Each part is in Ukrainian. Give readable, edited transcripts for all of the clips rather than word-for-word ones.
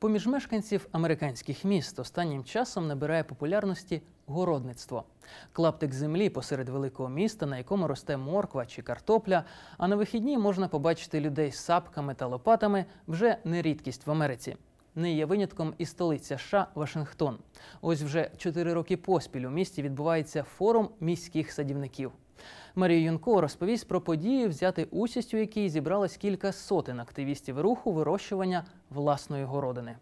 Поміж мешканців американських міст останнім часом набирає популярності городництво. Клаптик землі посеред великого міста, на якому росте морква чи картопля, а на вихідні можна побачити людей з сапками та лопатами, вже не рідкість в Америці. Не є винятком і столиця США – Вашингтон. Ось вже 4 роки поспіль у місті відбувається форум міських садівників. Марія Юнко розповість про подію, взяти участь у якій зібралось кілька сотень активістів руху вирощування власної городини.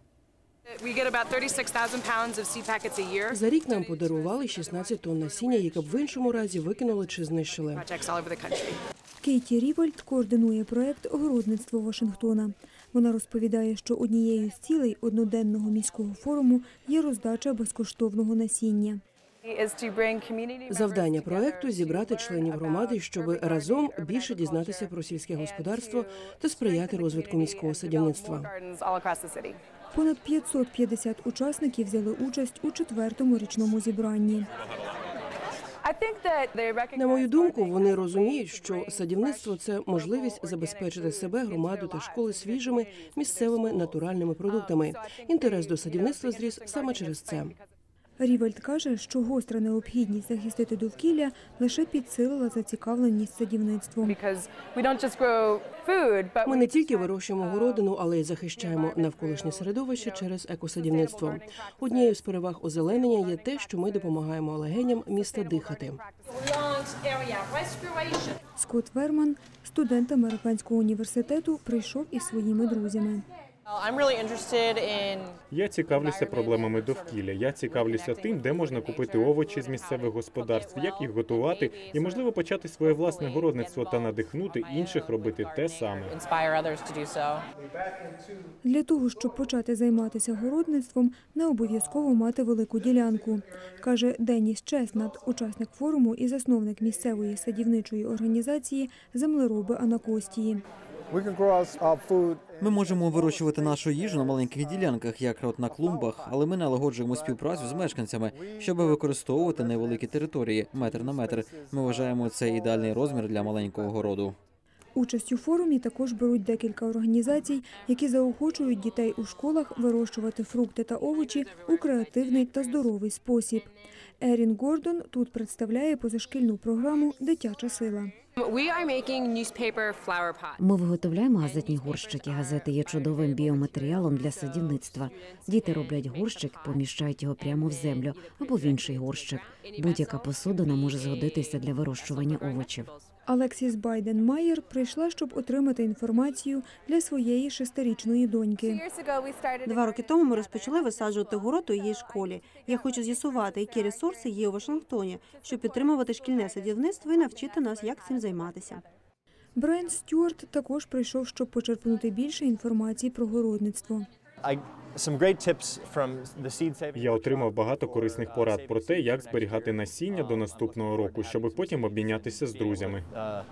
За рік нам подарували 16 тонн насіння, яке б в іншому разі викинули чи знищили. Кейті Рівальд координує проєкт «Городництво Вашингтона». Вона розповідає, що однією з цілей одноденного міського форуму є роздача безкоштовного насіння. Завдання проєкту – зібрати членів громади, щоб разом більше дізнатися про сільське господарство та сприяти розвитку міського садівництва. Понад 550 учасників взяли участь у 4-му річному зібранні. На мою думку, вони розуміють, що садівництво – це можливість забезпечити себе, громаду та школи свіжими, місцевими, натуральними продуктами. Інтерес до садівництва зріс саме через це. Рівальд каже, що гостра необхідність захистити довкілля лише підсилила зацікавленість садівництвом. Ми не тільки вирощуємо городину, але й захищаємо навколишнє середовище через екосадівництво. Однією з переваг озеленення є те, що ми допомагаємо легеням міста дихати. Скотт Верман, студент американського університету, прийшов із своїми друзями. Я цікавлюся проблемами довкілля. Я цікавлюся тим, де можна купити овочі з місцевих господарств, як їх готувати і, можливо, почати своє власне городництво та надихнути інших робити те саме. Для того, щоб почати займатися городництвом, не обов'язково мати велику ділянку, каже Деніс Чеснат, учасник форуму і засновник місцевої садівничої організації «Землероби Анакостії». Ми можемо вирощувати нашу їжу на маленьких ділянках, як от на клумбах, але ми налагоджуємо співпрацю з мешканцями, щоб використовувати невеликі території, метр на метр. Ми вважаємо це ідеальний розмір для маленького городу. Участь у форумі також беруть декілька організацій, які заохочують дітей у школах вирощувати фрукти та овочі у креативний та здоровий спосіб. Ерін Гордон тут представляє позашкільну програму «Дитяча сила». Ми виготовляємо газетні горщики. Газети є чудовим біоматеріалом для садівництва. Діти роблять горщик, поміщають його прямо в землю або в інший горщик. Будь-яка посудина може згодитися для вирощування овочів. Алексіс Байден-Майер прийшла, щоб отримати інформацію для своєї 6-річної доньки. 2 роки тому ми розпочали висаджувати город у її школі. Я хочу з'ясувати, які ресурси є у Вашингтоні, щоб підтримувати шкільне садівництво і навчити нас, як цим займатися. Брайан Стюарт також прийшов, щоб почерпнути більше інформації про городництво. Я отримав багато корисних порад про те, як зберігати насіння до наступного року, щоб потім обмінятися з друзями.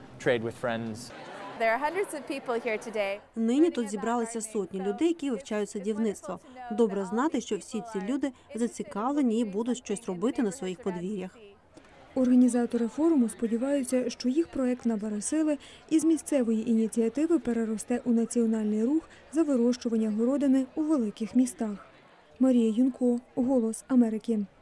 Нині тут зібралися сотні людей, які вивчають садівництво. Добре знати, що всі ці люди зацікавлені і будуть щось робити на своїх подвір'ях. Організатори форуму сподіваються, що їх проєкт набере сили і з місцевої ініціативи переросте у національний рух за вирощування городини у великих містах. Марія Юнко, «Голос Америки».